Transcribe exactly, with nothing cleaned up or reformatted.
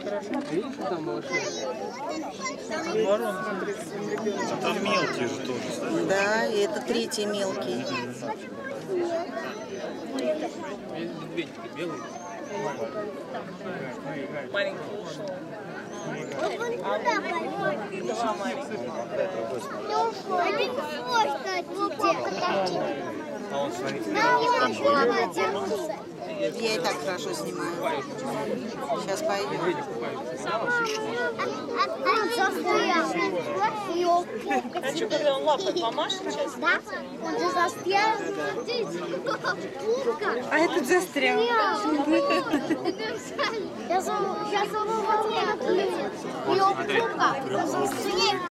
Видишь, что там малыши? Там мелкие же тоже. Да, и это третий мелкий. Медведь белый. Маленький ушел. Два маленьких. Один фото. А он, смотрите, Я и так хорошо снимаю. Сейчас пойдем. медведи купаются. Он застрял. А что, когда он лапой помашет сейчас? Да? Он же застрял. А этот застрял. Сейчас он сейчас он волну.